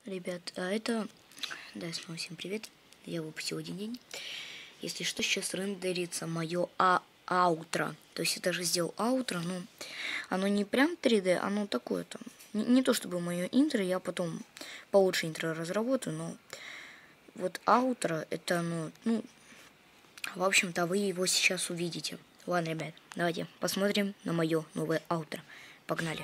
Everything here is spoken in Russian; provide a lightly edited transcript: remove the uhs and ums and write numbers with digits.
Ребят, а это... Да, снова всем привет. Я выпустил один день. Если что, сейчас рендерится мое аутро. То есть я даже сделал аутро, но оно не прям 3D, оно такое там. Не то чтобы мое интро, я потом получше интро разработаю, но вот аутро, это ну, в общем-то, вы его сейчас увидите. Ладно, ребят, давайте посмотрим на мое новое аутро. Погнали.